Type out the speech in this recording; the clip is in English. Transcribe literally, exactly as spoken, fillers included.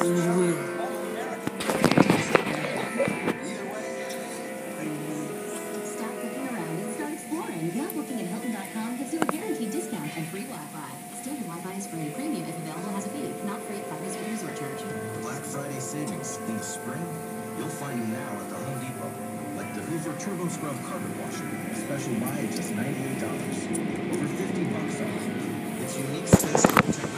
Stop looking around and start exploring. Now booking at Hilton dot com gives you a guaranteed discount and free Wi-Fi. Standard Wi-Fi is free. Premium if available has a fee. Not free at partners with resort charge. Black Friday savings in the spring? You'll find them now at the Home Depot. Like the Hoover Turbo Scrub Carpet Washer. Special buy at just ninety-eight dollars. Over fifty bucks off. Its unique system